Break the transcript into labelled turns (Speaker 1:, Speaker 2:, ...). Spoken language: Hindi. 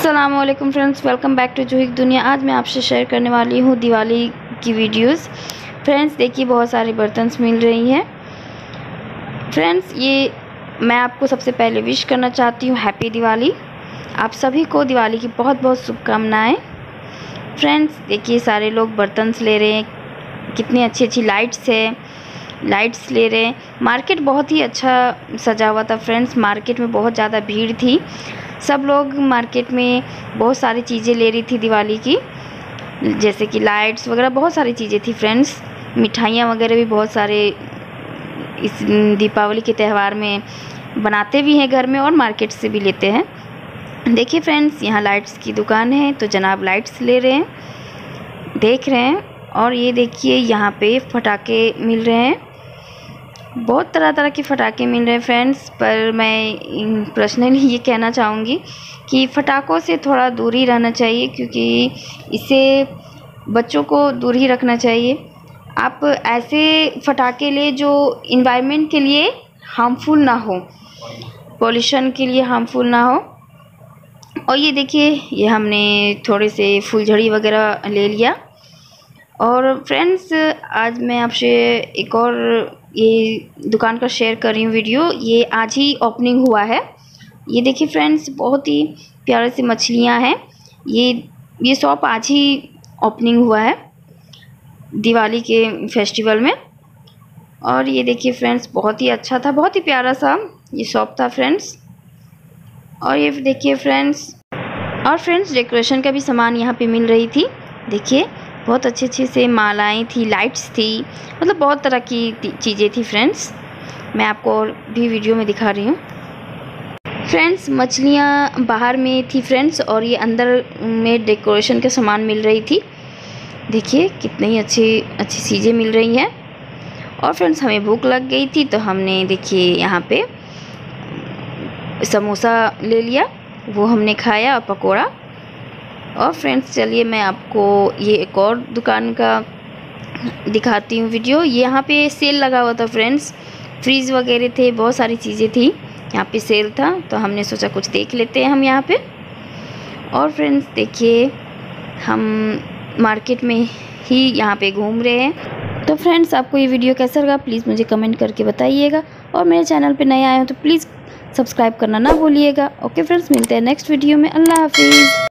Speaker 1: अस्सलामुअलैकुम friends, welcome back to Juhi की दुनिया। आज मैं आपसे शेयर करने वाली हूँ दिवाली की वीडियोस। फ्रेंड्स देखिए, बहुत सारी बर्तन मिल रही हैं। फ्रेंड्स ये मैं आपको सबसे पहले विश करना चाहती हूँ हैप्पी दिवाली। आप सभी को दिवाली की बहुत बहुत शुभकामनाएँ। फ्रेंड्स देखिए, सारे लोग बर्तन ले रहे हैं, कितनी अच्छी अच्छी लाइट्स ले रहे हैं। मार्केट बहुत ही अच्छा सजा हुआ था फ्रेंड्स। मार्केट में बहुत ज़्यादा भीड़ थी, सब लोग मार्केट में बहुत सारी चीज़ें ले रही थी दिवाली की, जैसे कि लाइट्स वगैरह बहुत सारी चीज़ें थी फ्रेंड्स। मिठाइयाँ वगैरह भी बहुत सारे इस दीपावली के त्यौहार में बनाते भी हैं घर में और मार्केट से भी लेते हैं। देखिए फ्रेंड्स, यहाँ लाइट्स की दुकान है तो जनाब लाइट्स ले रहे हैं, देख रहे हैं। और ये देखिए, यहाँ पे पटाखे मिल रहे हैं, बहुत तरह तरह के पटाखे मिल रहे हैं फ्रेंड्स। पर मैं पर्सनली ये कहना चाहूँगी कि पटाखों से थोड़ा दूर ही रहना चाहिए, क्योंकि इससे बच्चों को दूर ही रखना चाहिए। आप ऐसे पटाखे ले जो इन्वायरमेंट के लिए हार्मफुल ना हो, पॉल्यूशन के लिए हार्मफुल ना हो। और ये देखिए, ये हमने थोड़े से फुलझड़ी वगैरह ले लिया। और फ्रेंड्स आज मैं आपसे एक और ये दुकान का शेयर कर रही हूँ वीडियो। ये आज ही ओपनिंग हुआ है। ये देखिए फ्रेंड्स, बहुत ही प्यारे से मछलियाँ हैं। ये शॉप आज ही ओपनिंग हुआ है दिवाली के फेस्टिवल में। और ये देखिए फ्रेंड्स, बहुत ही अच्छा था, बहुत ही प्यारा सा ये शॉप था फ्रेंड्स। और ये देखिए फ्रेंड्स, और फ्रेंड्स डेकोरेशन का भी सामान यहाँ पे मिल रही थी। देखिए, बहुत अच्छे से मालाएं थी, लाइट्स थी, मतलब बहुत तरह की चीज़ें थी फ्रेंड्स। मैं आपको और भी वीडियो में दिखा रही हूँ। फ्रेंड्स मछलियाँ बाहर में थी फ्रेंड्स, और ये अंदर में डेकोरेशन का सामान मिल रही थी। देखिए कितनी अच्छी चीज़ें मिल रही हैं। और फ्रेंड्स हमें भूख लग गई थी तो हमने देखिए यहाँ पे समोसा ले लिया, वो हमने खाया, और पकोड़ा। और फ्रेंड्स चलिए मैं आपको ये एक और दुकान का दिखाती हूँ वीडियो। यहाँ पे सेल लगा हुआ था फ्रेंड्स, फ्रीज वगैरह थे, बहुत सारी चीज़ें थी, यहाँ पे सेल था तो हमने सोचा कुछ देख लेते हैं हम यहाँ पे। और फ्रेंड्स देखिए, हम मार्केट में ही यहाँ पे घूम रहे हैं। तो फ्रेंड्स आपको ये वीडियो कैसा लगा प्लीज़ मुझे कमेंट करके बताइएगा, और मेरे चैनल पे नए आए हो तो प्लीज़ सब्सक्राइब करना ना भूलिएगा। ओके फ्रेंड्स, मिलते हैं नेक्स्ट वीडियो में। अल्लाह हाफिज़।